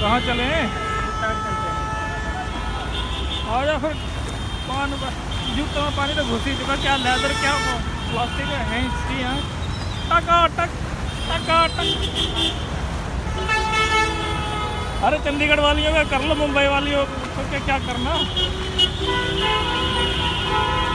कहाँ चले हैं? आ जा फिर। जूतों में पानी तो घुस ही चुका, क्या लेदर क्या प्लास्टिक है इसकी यहाँ। टकाटक टकाटक। अरे चंडीगढ़ वालियों का कर लो, मुंबई वालियों को क्या करना।